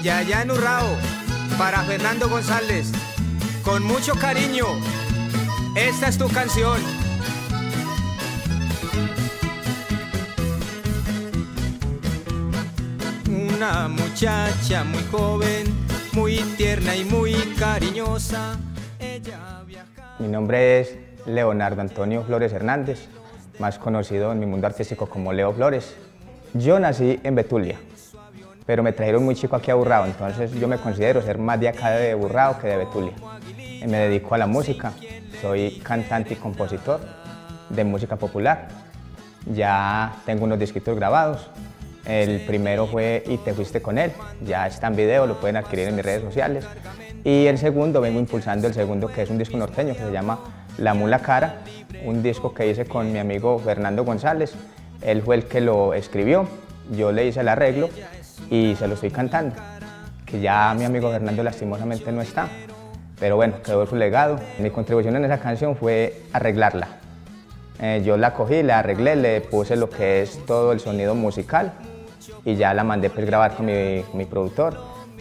Yaya en Urrao, para Fernando González, con mucho cariño, esta es tu canción. Una muchacha muy joven, muy tierna y muy cariñosa. Ella viaja... Mi nombre es Leonardo Antonio Flores Hernández, más conocido en mi mundo artístico como Leo Flores. Yo nací en Betulia, pero me trajeron muy chico aquí a Urrao, entonces yo me considero ser más de acá de Urrao que de Betulia. Me dedico a la música, soy cantante y compositor de música popular. Ya tengo unos disquitos grabados. El primero fue Y te fuiste con él, ya está en video, lo pueden adquirir en mis redes sociales. Y el segundo, vengo impulsando el segundo, que es un disco norteño que se llama La Mula Cara, un disco que hice con mi amigo Fernando González. Él fue el que lo escribió, yo le hice el arreglo y se lo estoy cantando, que ya mi amigo Fernando lastimosamente no está, pero bueno, quedó su legado. Mi contribución en esa canción fue arreglarla. Yo la cogí, la arreglé, le puse lo que es todo el sonido musical y ya la mandé pues grabar con mi productor.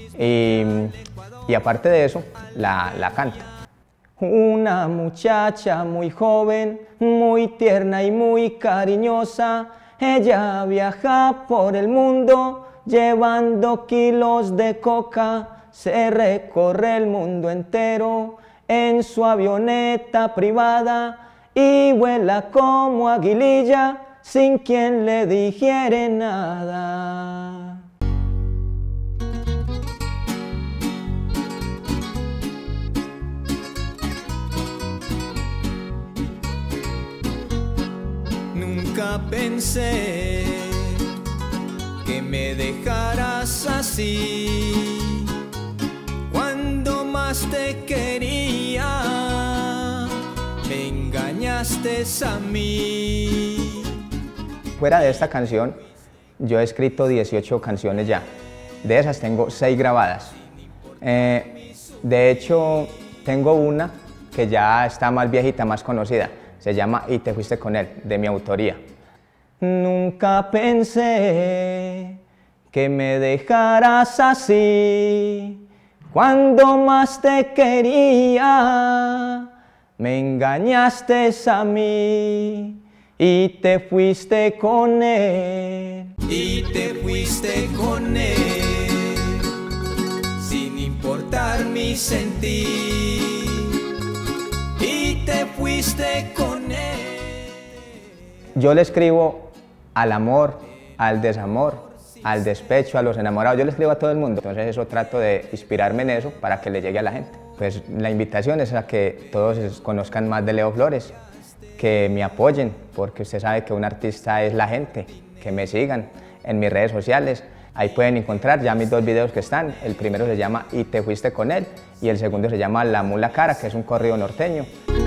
Y aparte de eso, la canto. Una muchacha muy joven, muy tierna y muy cariñosa, ella viaja por el mundo llevando kilos de coca, se recorre el mundo entero en su avioneta privada y vuela como aguililla sin quien le dijere nada. Nunca pensé que me dejaras así, cuando más te quería, me engañaste a mí. Fuera de esta canción, yo he escrito 18 canciones ya. De esas tengo 6 grabadas. De hecho, tengo una que ya está más viejita, más conocida. Se llama Y te fuiste con él, de mi autoría. Nunca pensé que me dejaras así, cuando más te quería, me engañaste a mí y te fuiste con él. Y te fuiste con él, sin importar mi sentir. Y te fuiste con él. Yo le escribo al amor, al desamor, al despecho, a los enamorados. Yo le escribo a todo el mundo. Entonces eso trato de inspirarme en eso para que le llegue a la gente. Pues la invitación es a que todos conozcan más de Leo Flores, que me apoyen, porque usted sabe que un artista es la gente, que me sigan en mis redes sociales. Ahí pueden encontrar ya mis 2 videos que están. El primero se llama Y te fuiste con él y el segundo se llama La Mula Cara, que es un corrido norteño.